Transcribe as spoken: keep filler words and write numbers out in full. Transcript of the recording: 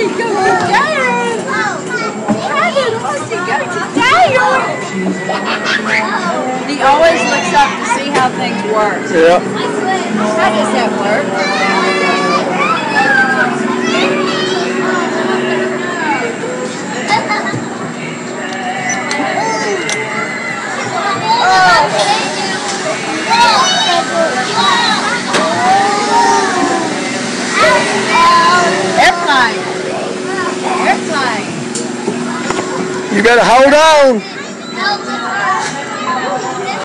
go to Dad? How did Austin go to Dad? He always looks up to see how things work. Yeah. How does that work? Airplane. Airplane. You better hold on.